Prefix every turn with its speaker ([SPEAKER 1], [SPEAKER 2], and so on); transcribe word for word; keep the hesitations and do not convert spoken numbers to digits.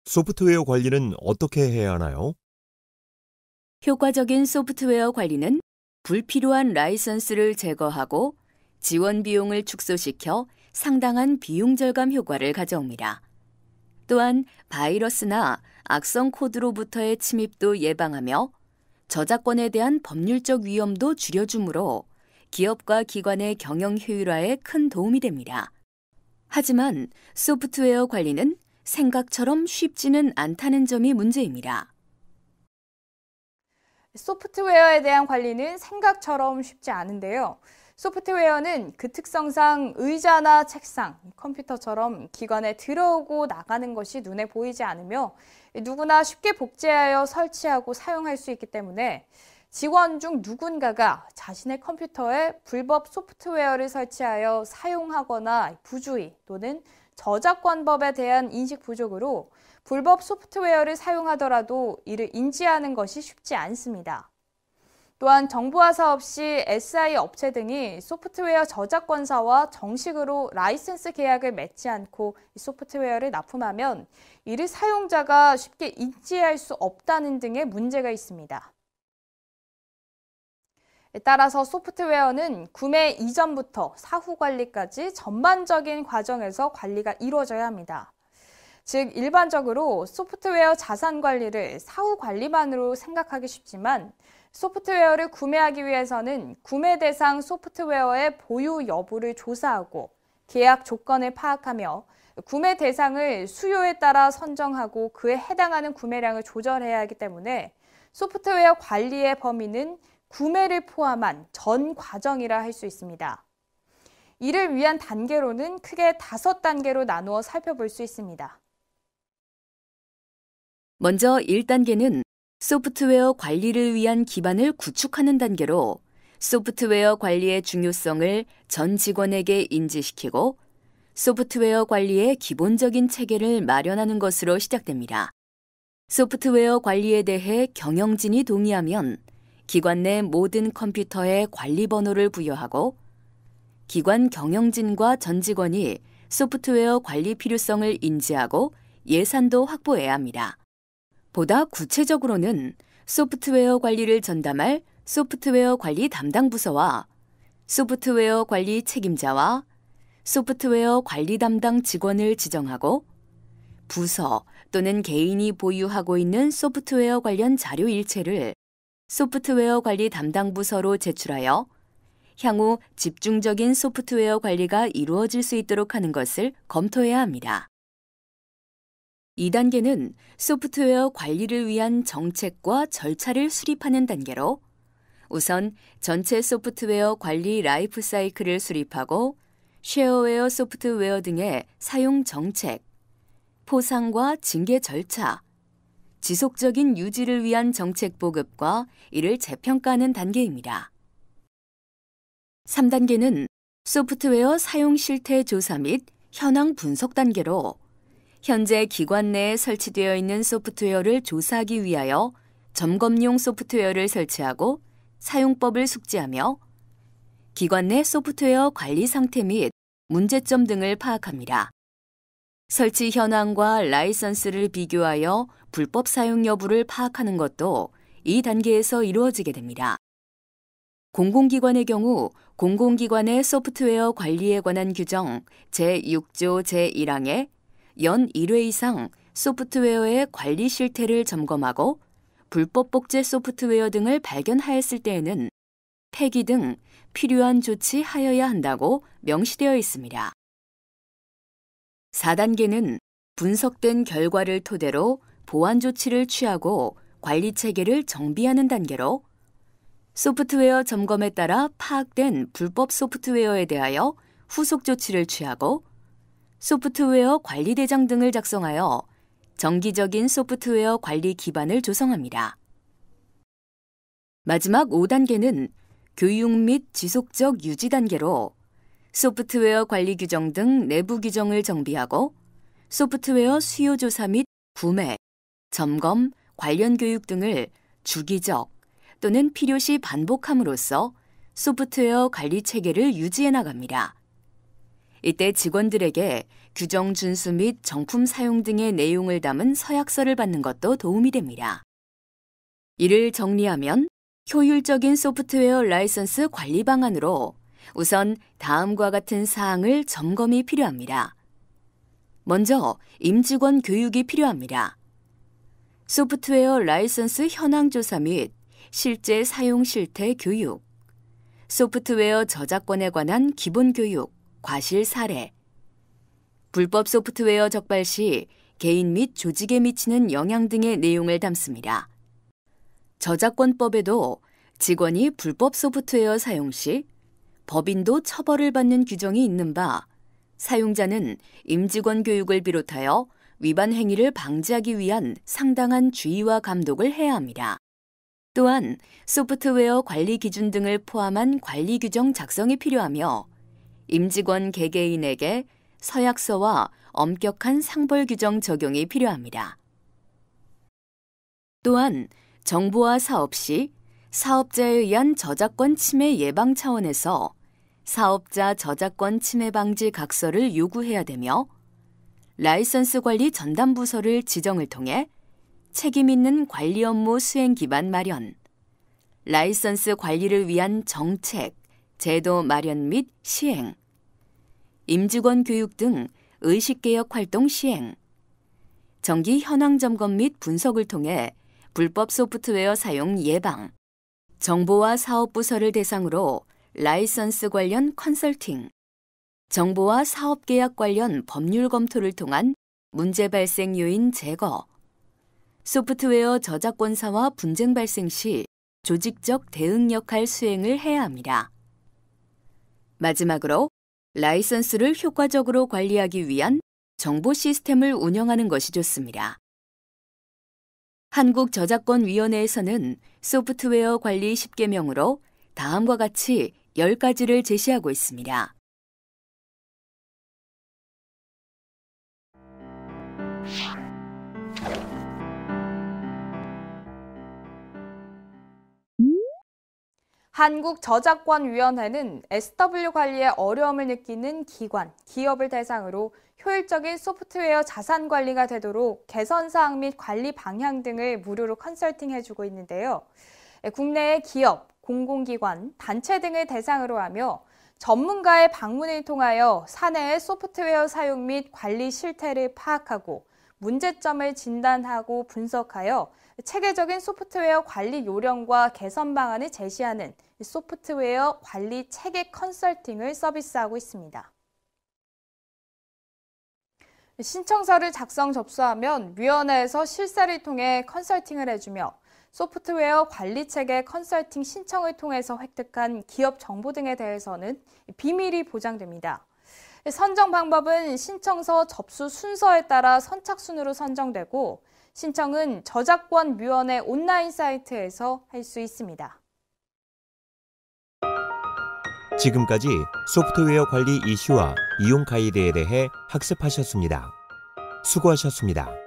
[SPEAKER 1] 소프트웨어 관리는 어떻게 해야 하나요?
[SPEAKER 2] 효과적인 소프트웨어 관리는 불필요한 라이선스를 제거하고 지원 비용을 축소시켜 상당한 비용 절감 효과를 가져옵니다. 또한 바이러스나 악성 코드로부터의 침입도 예방하며 저작권에 대한 법률적 위험도 줄여주므로 기업과 기관의 경영 효율화에 큰 도움이 됩니다. 하지만 소프트웨어 관리는 생각처럼 쉽지는 않다는 점이 문제입니다.
[SPEAKER 3] 소프트웨어에 대한 관리는 생각처럼 쉽지 않은데요. 소프트웨어는 그 특성상 의자나 책상, 컴퓨터처럼 기관에 들어오고 나가는 것이 눈에 보이지 않으며 누구나 쉽게 복제하여 설치하고 사용할 수 있기 때문에 직원 중 누군가가 자신의 컴퓨터에 불법 소프트웨어를 설치하여 사용하거나 부주의 또는 저작권법에 대한 인식 부족으로 불법 소프트웨어를 사용하더라도 이를 인지하는 것이 쉽지 않습니다. 또한 정부와 사업 시 에스아이 업체 등이 소프트웨어 저작권사와 정식으로 라이센스 계약을 맺지 않고 소프트웨어를 납품하면 이를 사용자가 쉽게 인지할 수 없다는 등의 문제가 있습니다. 따라서 소프트웨어는 구매 이전부터 사후 관리까지 전반적인 과정에서 관리가 이루어져야 합니다. 즉, 일반적으로 소프트웨어 자산 관리를 사후 관리만으로 생각하기 쉽지만 소프트웨어를 구매하기 위해서는 구매 대상 소프트웨어의 보유 여부를 조사하고 계약 조건을 파악하며 구매 대상을 수요에 따라 선정하고 그에 해당하는 구매량을 조절해야 하기 때문에 소프트웨어 관리의 범위는 구매를 포함한 전 과정이라 할 수 있습니다. 이를 위한 단계로는 크게 다섯 단계로 나누어 살펴볼 수 있습니다.
[SPEAKER 2] 먼저 일 단계는 소프트웨어 관리를 위한 기반을 구축하는 단계로 소프트웨어 관리의 중요성을 전 직원에게 인지시키고 소프트웨어 관리의 기본적인 체계를 마련하는 것으로 시작됩니다. 소프트웨어 관리에 대해 경영진이 동의하면 기관 내 모든 컴퓨터에 관리 번호를 부여하고 기관 경영진과 전 직원이 소프트웨어 관리 필요성을 인지하고 예산도 확보해야 합니다. 보다 구체적으로는 소프트웨어 관리를 전담할 소프트웨어 관리 담당 부서와 소프트웨어 관리 책임자와 소프트웨어 관리 담당 직원을 지정하고 부서 또는 개인이 보유하고 있는 소프트웨어 관련 자료 일체를 소프트웨어 관리 담당 부서로 제출하여 향후 집중적인 소프트웨어 관리가 이루어질 수 있도록 하는 것을 검토해야 합니다. 이 단계는 소프트웨어 관리를 위한 정책과 절차를 수립하는 단계로 우선 전체 소프트웨어 관리 라이프 사이클을 수립하고 쉐어웨어 소프트웨어 등의 사용 정책, 포상과 징계 절차, 지속적인 유지를 위한 정책 보급과 이를 재평가하는 단계입니다. 삼 단계는 소프트웨어 사용 실태 조사 및 현황 분석 단계로 현재 기관 내에 설치되어 있는 소프트웨어를 조사하기 위하여 점검용 소프트웨어를 설치하고 사용법을 숙지하며 기관 내 소프트웨어 관리 상태 및 문제점 등을 파악합니다. 설치 현황과 라이선스를 비교하여 불법 사용 여부를 파악하는 것도 이 단계에서 이루어지게 됩니다. 공공기관의 경우 공공기관의 소프트웨어 관리에 관한 규정 제육 조 제일 항에 연 일 회 이상 소프트웨어의 관리 실태를 점검하고 불법 복제 소프트웨어 등을 발견하였을 때에는 폐기 등 필요한 조치하여야 한다고 명시되어 있습니다. 사 단계는 분석된 결과를 토대로 보완 조치를 취하고 관리 체계를 정비하는 단계로 소프트웨어 점검에 따라 파악된 불법 소프트웨어에 대하여 후속 조치를 취하고 소프트웨어 관리 대장 등을 작성하여 정기적인 소프트웨어 관리 기반을 조성합니다. 마지막 오 단계는 교육 및 지속적 유지 단계로 소프트웨어 관리 규정 등 내부 규정을 정비하고 소프트웨어 수요 조사 및 구매, 점검, 관련 교육 등을 주기적 또는 필요시 반복함으로써 소프트웨어 관리 체계를 유지해 나갑니다. 이때 직원들에게 규정 준수 및 정품 사용 등의 내용을 담은 서약서를 받는 것도 도움이 됩니다. 이를 정리하면 효율적인 소프트웨어 라이선스 관리 방안으로 우선 다음과 같은 사항을 점검이 필요합니다. 먼저 임직원 교육이 필요합니다. 소프트웨어 라이선스 현황 조사 및 실제 사용 실태 교육, 소프트웨어 저작권에 관한 기본 교육, 과실 사례, 불법 소프트웨어 적발 시 개인 및 조직에 미치는 영향 등의 내용을 담습니다. 저작권법에도 직원이 불법 소프트웨어 사용 시 법인도 처벌을 받는 규정이 있는 바, 사용자는 임직원 교육을 비롯하여 위반 행위를 방지하기 위한 상당한 주의와 감독을 해야 합니다. 또한 소프트웨어 관리 기준 등을 포함한 관리 규정 작성이 필요하며 임직원 개개인에게 서약서와 엄격한 상벌 규정 적용이 필요합니다. 또한 정보화 사업 시 사업자에 의한 저작권 침해 예방 차원에서 사업자 저작권 침해 방지 각서를 요구해야 되며 라이선스 관리 전담 부서를 지정을 통해 책임 있는 관리 업무 수행 기반 마련, 라이선스 관리를 위한 정책, 제도 마련 및 시행, 임직원 교육 등 의식개혁 활동 시행, 정기 현황 점검 및 분석을 통해 불법 소프트웨어 사용 예방, 정보화 사업부서를 대상으로 라이선스 관련 컨설팅, 정보화 사업계약 관련 법률 검토를 통한 문제 발생 요인 제거, 소프트웨어 저작권사와 분쟁 발생 시 조직적 대응 역할 수행을 해야 합니다. 마지막으로 라이선스를 효과적으로 관리하기 위한 정보 시스템을 운영하는 것이 좋습니다. 한국저작권위원회에서는 소프트웨어 관리 십 계명으로 다음과 같이 열 가지를 제시하고 있습니다.
[SPEAKER 3] 한국저작권위원회는 에스더블유 관리에 어려움을 느끼는 기관, 기업을 대상으로 효율적인 소프트웨어 자산 관리가 되도록 개선사항 및 관리 방향 등을 무료로 컨설팅해주고 있는데요. 국내의 기업, 공공기관, 단체 등을 대상으로 하며 전문가의 방문을 통하여 사내의 소프트웨어 사용 및 관리 실태를 파악하고 문제점을 진단하고 분석하여 체계적인 소프트웨어 관리 요령과 개선 방안을 제시하는 소프트웨어 관리 체계 컨설팅을 서비스하고 있습니다. 신청서를 작성 접수하면 위원회에서 실사를 통해 컨설팅을 해주며 소프트웨어 관리 체계 컨설팅 신청을 통해서 획득한 기업 정보 등에 대해서는 비밀이 보장됩니다. 선정 방법은 신청서 접수 순서에 따라 선착순으로 선정되고 신청은 저작권위원회 온라인 사이트에서 할 수 있습니다.
[SPEAKER 1] 지금까지 소프트웨어 관리 이슈와 이용 가이드에 대해 학습하셨습니다. 수고하셨습니다.